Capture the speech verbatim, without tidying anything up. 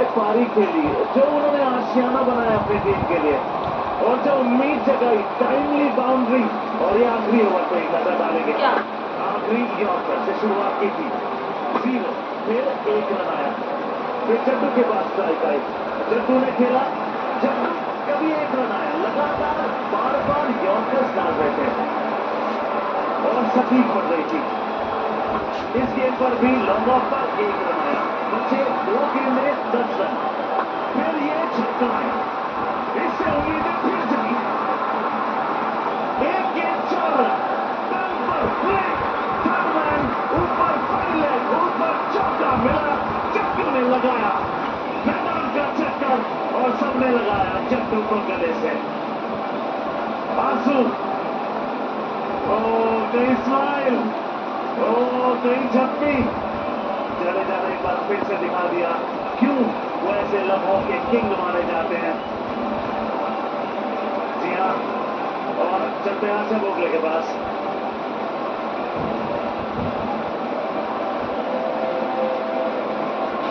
पारी खेली, जो उन्होंने आशियाना बनाया अपनी टीम के लिए और जो उम्मीद जगाई, टाइमली बाउंड्री, और ये आखिरी ओवर पे नजर डालेंगे। आखिरी यॉर्कर से शुरुआत की थी, जीरो, फिर एक रन आया, फिर जड्डू के पास स्ट्राइक आई, जड्डू ने खेला, जड्डू कभी एक रन आया, लगातार बार बार यॉर्कर्स डाल रहे थे और सटीक पड़ रही थी। इस गेम पर भी लॉन्ग ऑफ पर एक रन आया, बच्चे दो गेंदें दस रन, फिर ये छक्का है, इससे उम्मीदें फिर जगी, एक गेंद चार रन, बम्पर फ्लिक, थर्मैन ऊपर पहले ऊपर चौका मिला, जड्डू ने लगाया मैदान का चक्कर और सबने लगाया जड्डू को गले से। आंसू, ओ कहीं स्माइल, ओ कहीं झप्पी, जडेजा ने एक बार फिर से दिखा दिया क्यों वो ऐसे लम्हों के किंग माने जाते हैं। जी हाँ, और चलते हैं आशा भोगले के पास।